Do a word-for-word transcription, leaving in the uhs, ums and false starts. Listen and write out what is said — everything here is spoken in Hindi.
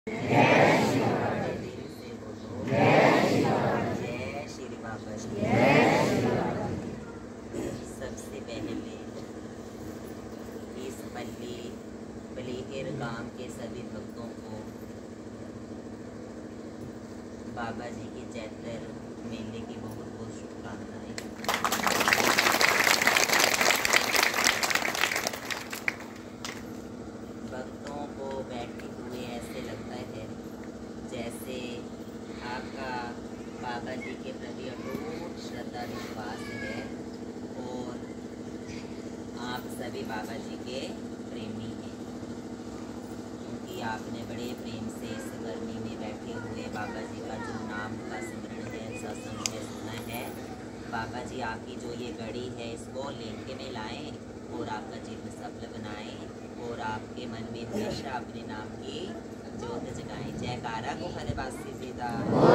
जय श्री बाबा जी। जय श्री बाबा जी। जय श्री बाबा जी। जय श्री बाबा जी। सबसे पहले इस पल्ली बलीहेर गांव के सभी भक्तों को बाबा जी के चैत्र मेले की बहुत बहुत शुभकामनाएं। भक्तों को बैठे हुए ऐसे लगता है जैसे आपका बाबा जी के प्रति अटूट श्रद्धा विश्वास है और आप सभी बाबा जी के प्रेमी हैं, क्योंकि आपने बड़े प्रेम से इस गर्मी में बैठे हुए बाबा जी का जो नाम का सिमरन है, सत्संग है, सुना है। बाबा जी आपकी जो ये घड़ी है इसको लेके में लाएं और आपका जीवन सफल बनाएं और आपके मन में हमेशा अपने नाम की ज्योत जगाएं। जयकारा को हरे बासी सीधा।